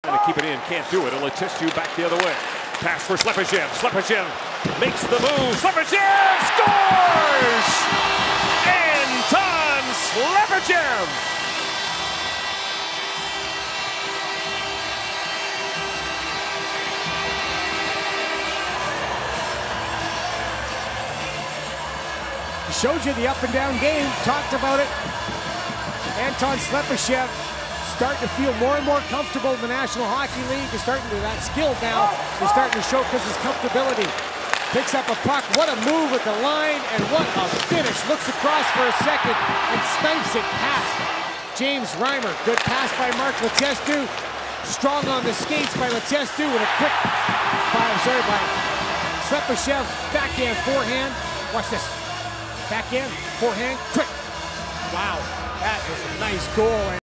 Trying to keep it in, can't do it. Letestu back the other way. Pass for Slepyshev. Slepyshev makes the move. Slepyshev scores! Anton Slepyshev! Showed you the up and down game, talked about it. Anton Slepyshev starting to feel more and more comfortable in the National Hockey League. He's starting to, that skill now is starting to showcase his comfortability. Picks up a puck, what a move with the line, and what a finish. Looks across for a second and snipes it past James Reimer. Good pass by Mark Letestu. Strong on the skates by Letestu with a quick, by Slepyshev, backhand forehand. Watch this. Backhand, forehand, quick. Wow, that is a nice goal.